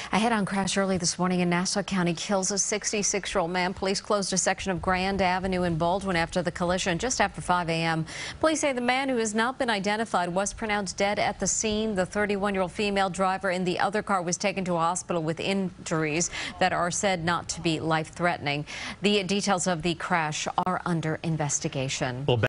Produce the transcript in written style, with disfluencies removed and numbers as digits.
A head-on crash early this morning in Nassau County kills a 66-year-old man. Police closed a section of Grand Avenue in Baldwin after the collision just after 5 a.m. Police say the man, who has not been identified, was pronounced dead at the scene. The 31-year-old female driver in the other car was taken to a hospital with injuries that are said not to be life-threatening. The details of the crash are under investigation.